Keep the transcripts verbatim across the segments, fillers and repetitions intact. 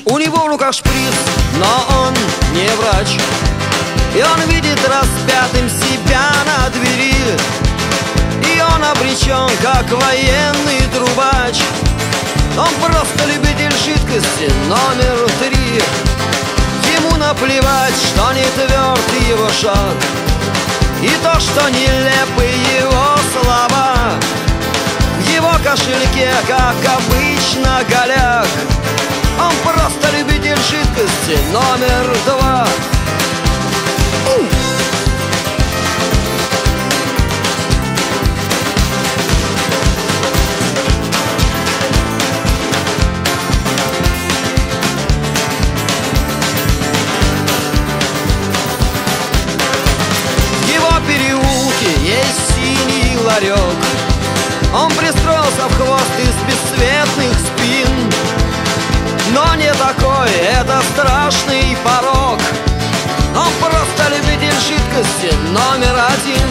У него в руках шприц, но он не врач, и он видит распятым себя на двери. И он обречен, как военный трубач. Он просто любитель жидкости номер три. Ему наплевать, что не тверд его шаг, и то, что нелепы его слова. В его кошельке, как обычно, голяк. Он просто любитель жидкости номер два. В его переулке есть синий ларек. Он пристроился в хвост из бесцветных спин. Но не такой, это страшный порог. Он просто любитель жидкости номер один.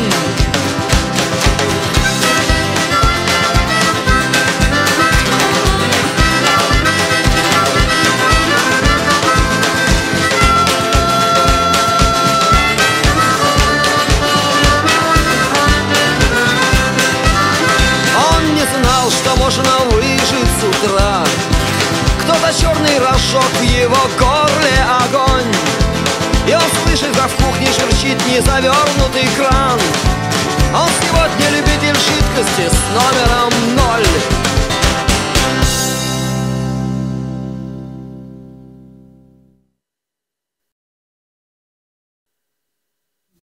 Он не знал, что можно выжить с утра. Кто-то черный рожок, в его горле огонь. И он слышит, как в кухне шурчит незавернутый кран. Он сегодня любитель жидкости с номером ноль.